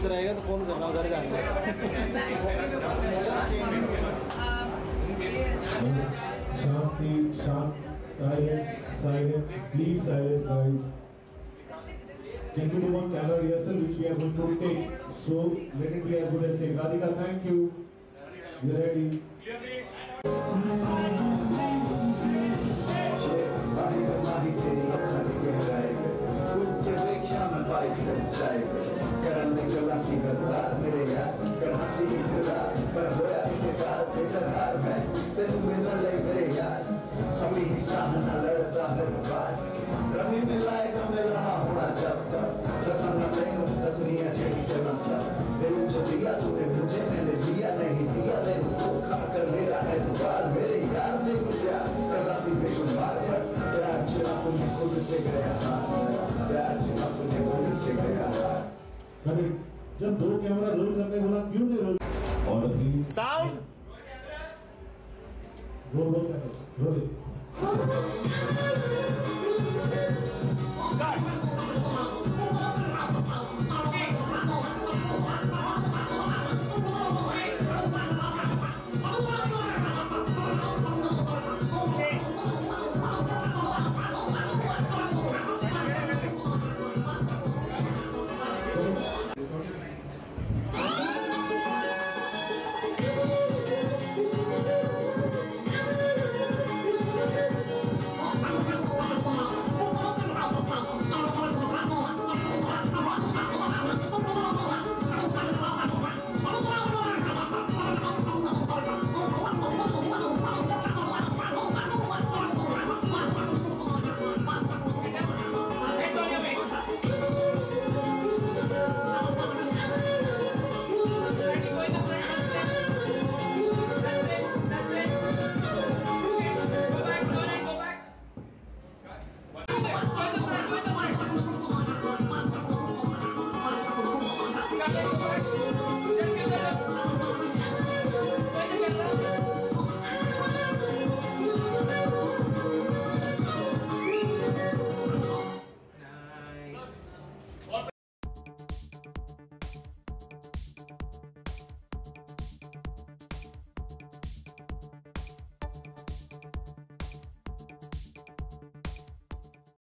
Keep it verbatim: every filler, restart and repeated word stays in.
कुछ रहेगा तो फोन करना, उधर जाएंगे। शांति, शांत, silence, silence, please silence guys. Can we do one camera rehearsal which we are going to take? So let it be as good as take. Radhika, thank you. You are ready. करने का सीधा साथ मेरे यार करना सीधा पर होया इकरार बेकरार है तेरे बिना ले मेरे यार अभी हिसाब न लड़ता हर बार रमी में लाएगा मैं रहा होना जब तक रसन न लेंगे तस्वीरें चेक करना सब दिल जो दिया तूने मुझे मैंने दिया नहीं दिया दे तो खाकर मेरा एतबार मेरे यार ने मुझे करना सी बेशुमार पर प्यार चुना तुमने खुद से गया प्यार चुना तुमने खुद से गया। जब दो कैमरा रोल करने बोला क्यों नहीं roll? Order please. Sound roll roll role.